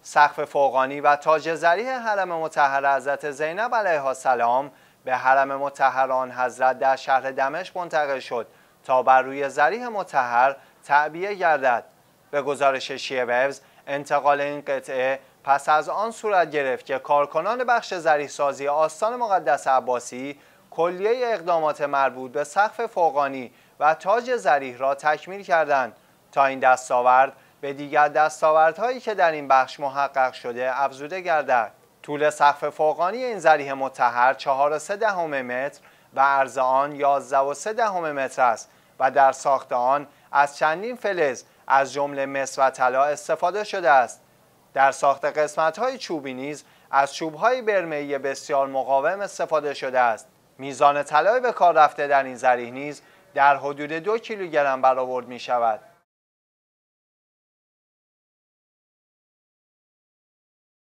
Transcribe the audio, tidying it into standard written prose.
سقف فوقانی و تاج زریح حرم مطهر حضرت زینب علیها السلام به حرم مطهر آن حضرت در شهر دمشق منتقل شد تا بر روی زریح مطهر تعبیه گردد. به گزارش شیعه وبز، انتقال این قطعه پس از آن صورت گرفت که کارکنان بخش زریح سازی آستان مقدس عباسی کلیه اقدامات مربوط به سقف فوقانی و تاج زریح را تکمیل کردند تا این دستاورد به دیگر دستاوردهایی که در این بخش محقق شده افزوده گردد. طول سقف فوقانی این زریح مطهر 4.3 متر و عرض آن 11.3 متر است و در ساخت آن از چندین فلز از جمله مس و طلا استفاده شده است. در ساخت قسمت‌های چوبی نیز از چوب‌های برمه‌ای بسیار مقاوم استفاده شده است. میزان طلای به کار رفته در این زریح نیز در حدود 2 کیلوگرم برآورد می‌شود.